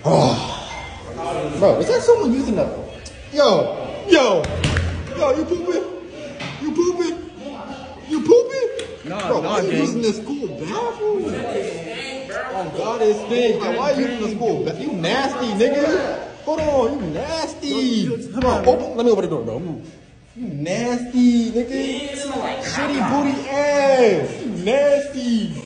Oh. Bro, is that someone using the... Yo, you pooping? You pooping? You pooping? No, bro, no, why you using the school bathroom? Oh, God, it's big. Bro, why you using the school bathroom? You nasty, nigga. Hold on, you nasty. Bro, let me open the door, bro. You nasty, nigga. Shitty booty ass. You nasty.